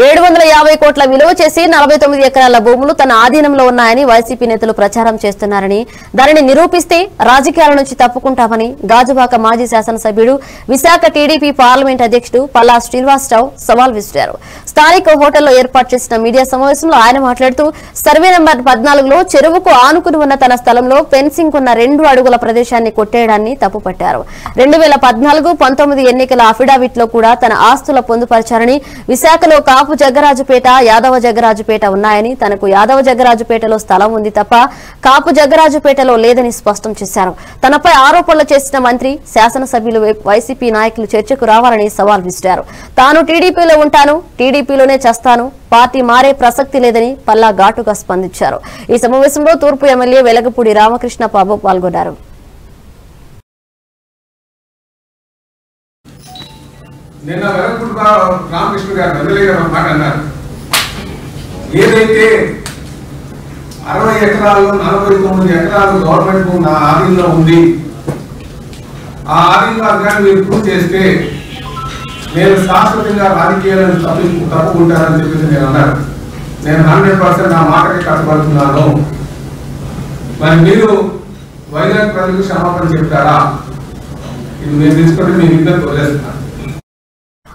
750 కోట్ల విలువ చేసి 49 ఎకరాల భూములు తన ఆధీనంలో ఉన్నాయని వైసీపీ నేతలు ప్రచారం చేస్తున్నారని, దానిని నిరూపిస్తే రాజకీయాల నుంచి తప్పుకుంటామని గాజువాక మాజీ శాసనసభ్యుడు, విశాఖ టీడీపీ పార్లమెంట్ అధ్యక్షుడు పల్లా శ్రీనివాసరావు సవాల్ విసిరారు. స్థానిక హోటల్లో ఏర్పాటు చేసిన మీడియా సమావేశంలో ఆయన మాట్లాడుతూ, సర్వే నంబర్ 14లో చెరువుకు ఆనుకుని ఉన్న తన స్థలంలో ఫెన్సింగ్ ఉన్న 2 అడుగుల ప్రదేశాన్ని కొట్టేయడాన్ని తప్పుపట్టారు. 2014-19 ఎన్నికల అఫిడవిట్ లో కూడా తన ఆస్తుల పొందుపరిచారని, విశాఖలో కాపు జగ్గరాజుపేట, యాదవ జగ్గరాజుపేట ఉన్నాయని, తనకు యాదవ జగ్గరాజుపేటలో స్థలం ఉంది తప్ప కాపు జగ్గరాజుపేటలో లేదని స్పష్టం చేశారు. తనపై ఆరోపణలు చేసిన మంత్రి, శాసనసభ్యులు, వైసీపీ నాయకులు చర్చకు రావాలని సవాల్ విసిరారు. తాను టీడీపీలో ఉంటాను, టీడీపీలోనే చేస్తాను, పార్టీ మారే ప్రసక్తి లేదని పల్లా ఘాటుగా స్పందించారు. ఈ సమావేశంలో తూర్పు ఎమ్మెల్యే వెలగపూడి రామకృష్ణ బాబు పాల్గొన్నారు. నిన్న వెలగపూడి రామకృష్ణ గారు ఎమ్మెల్యే గారు మాట అన్నారు, ఏదైతే 60 ఎకరాలు 49 ఎకరాలు గవర్నమెంట్ భూమి నా ఆధీనంలో ఉంది, ఆ ఆధీనంగా మీరు ప్రూవ్ చేస్తే నేను శాశ్వతంగా రాజకీయాలను తప్పుకుంటానని చెప్పేసి నేను అన్నాను. నేను 100% నా మాటకి కట్టుబడుతున్నాను. మరి మీరు వైజాగ్ ప్రజలకు క్షమాపణ చెప్తారా? ఇది నేను తీసుకుంటే మీ ఇద్దరు వదిలేస్తున్నాను.